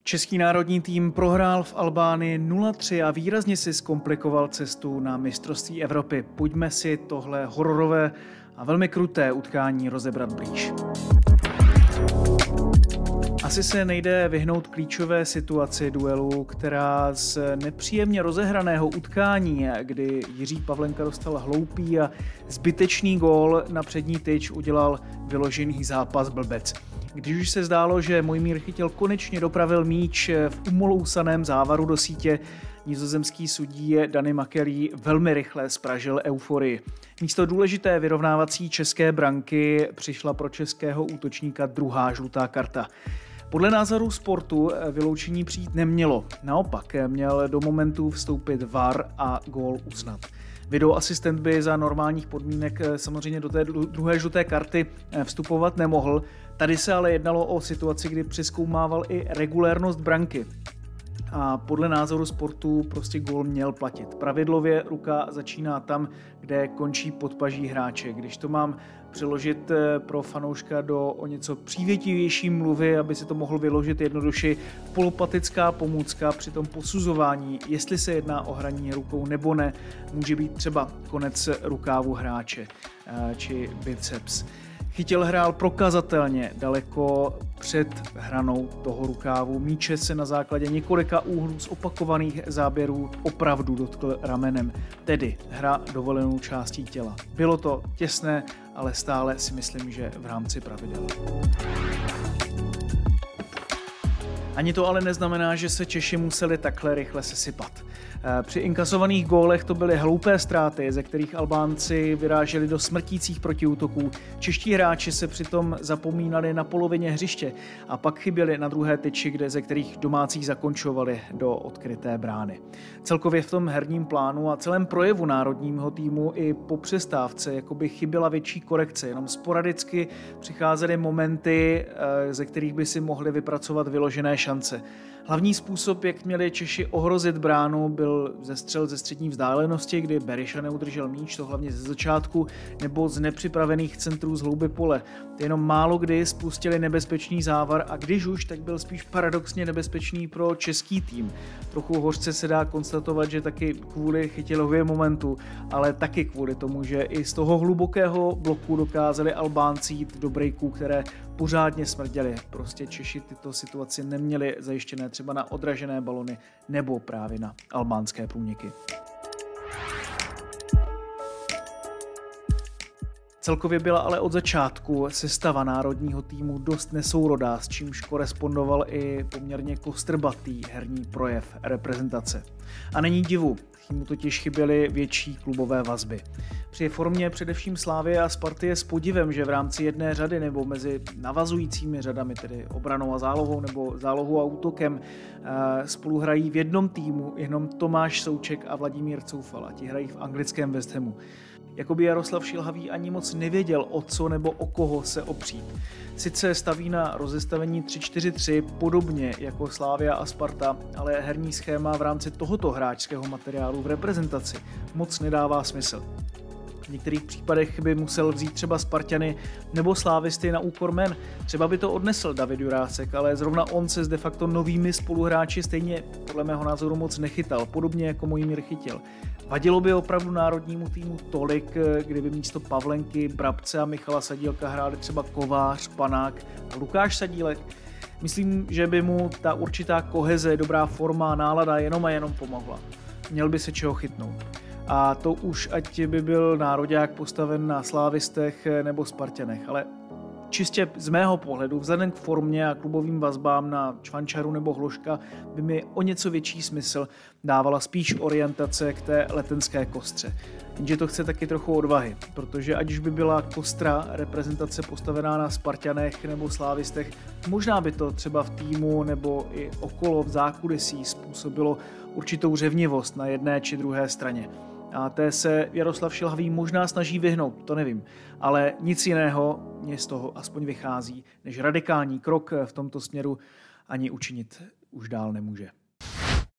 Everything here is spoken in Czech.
Český národní tým prohrál v Albánii 0-3 a výrazně si zkomplikoval cestu na mistrovství Evropy. Pojďme si tohle hororové a velmi kruté utkání rozebrat blíž. Asi se nejde vyhnout klíčové situaci duelu, která z nepříjemně rozehraného utkání, kdy Jiří Pavlenka dostal hloupý a zbytečný gól na přední tyč, udělal vyložený zápas blbec. Když už se zdálo, že Mojmír Chytil konečně dopravil míč v umolousaném závaru do sítě, nizozemský sudí Danny Makkelí velmi rychle zpražil euforii. Místo důležité vyrovnávací české branky přišla pro českého útočníka druhá žlutá karta. Podle názoru sportu vyloučení přijít nemělo. Naopak měl do momentu vstoupit VAR a gól uznat. Videoasistent by za normálních podmínek samozřejmě do té druhé žluté karty vstupovat nemohl. Tady se ale jednalo o situaci, kdy přezkoumával i regulérnost branky. A podle názoru sportu prostě gól měl platit. Pravidlově ruka začíná tam, kde končí podpaží hráče. Když to mám přeložit pro fanouška do o něco přívětivější mluvy, aby si to mohl vyložit jednoduše, polopatická pomůcka při tom posuzování, jestli se jedná o hraní rukou nebo ne, může být třeba konec rukávu hráče či biceps. Chytil hrál prokazatelně daleko před hranou toho rukávu. Míče se na základě několika úhlů z opakovaných záběrů opravdu dotkl ramenem, tedy hra dovolenou částí těla. Bylo to těsné, ale stále si myslím, že v rámci pravidel. Ani to ale neznamená, že se Češi museli takhle rychle sesypat. Při inkasovaných gólech to byly hloupé ztráty, ze kterých Albánci vyráželi do smrtících protiútoků. Čeští hráči se přitom zapomínali na polovině hřiště a pak chyběli na druhé tyči, ze kterých domácí zakončovali do odkryté brány. Celkově v tom herním plánu a celém projevu národního týmu i po přestávce jakoby chyběla větší korekce, jenom sporadicky přicházely momenty, ze kterých by si mohli vypracovat vyložené šance. Hlavní způsob, jak měli Češi ohrozit bránu, byl zestřel ze střední vzdálenosti, kdy Berisha neudržel míč, to hlavně ze začátku, nebo z nepřipravených centrů z hlouby pole. Jenom málo kdy spustili nebezpečný závar a když už, tak byl spíš paradoxně nebezpečný pro český tým. Trochu hořce se dá konstatovat, že taky kvůli Chytilově momentu, ale taky kvůli tomu, že i z toho hlubokého bloku dokázali Albánci jít do breaků, které pořádně smrděly. Prostě Češi tyto situaci neměli zajištěné třeba na odražené balony nebo právě na albánské průniky. Celkově byla ale od začátku sestava národního týmu dost nesourodá, s čímž korespondoval i poměrně kostrbatý herní projev reprezentace. A není divu, mu totiž chyběly větší klubové vazby. Při formě především Slavie a Sparty je s podivem, že v rámci jedné řady nebo mezi navazujícími řadami, tedy obranou a zálohou nebo zálohou a útokem, spolu hrají v jednom týmu jenom Tomáš Souček a Vladimír Coufal. Ti hrají v anglickém West Hamu. Jakoby Jaroslav Šilhavý ani moc nevěděl, o co nebo o koho se opřít. Sice staví na rozestavení 3-4-3 podobně jako Slavia a Sparta, ale herní schéma v rámci tohoto hráčského materiálu v reprezentaci moc nedává smysl. V některých případech by musel vzít třeba Sparťany nebo Slávisty na úkor men. Třeba by to odnesl David Jurásek, ale zrovna on se s de facto novými spoluhráči stejně podle mého názoru moc nechytal, podobně jako Mojmír Chytil. Vadilo by opravdu národnímu týmu tolik, kdyby místo Pavlenky, Brabce a Michala Sadílka hráli třeba Kovář, Panák a Lukáš Sadílek. Myslím, že by mu ta určitá koheze, dobrá forma a nálada jenom a jenom pomohla. Měl by se čeho chytnout. A to už ať by byl nároďák postaven na Slávistech nebo Spartanech, ale čistě z mého pohledu, vzhledem k formě a klubovým vazbám na Čvančaru nebo Hloška, by mi o něco větší smysl dávala spíš orientace k té letenské kostře. Jenže to chce taky trochu odvahy, protože ať už by byla kostra reprezentace postavená na Spartanech nebo Slávistech, možná by to třeba v týmu nebo i okolo v zákulisí způsobilo určitou řevnivost na jedné či druhé straně. A té se Jaroslav Šilhavý možná snaží vyhnout, to nevím. Ale nic jiného mě z toho aspoň vychází, než radikální krok v tomto směru ani učinit už dál nemůže.